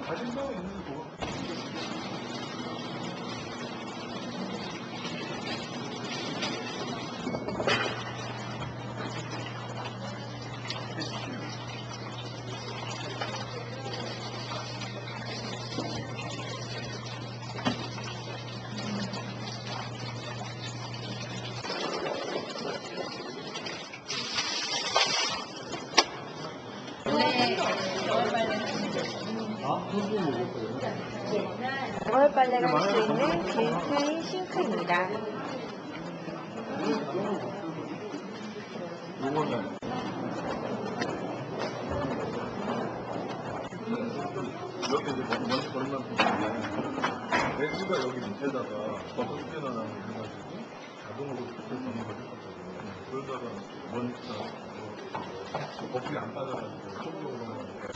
자신감 있는 거. 거울 빨래가 할 수 있는 빌트인 싱크입니다. 이거는 이렇게 이제 먼지 버리면 배수가 여기 밑에다가 버섯 튀어나오는 거 해가지고 자동으로 밑에 버는 걸 했었거든요. 그러다가 먼지가 거품이 안 빠져가지고 속으로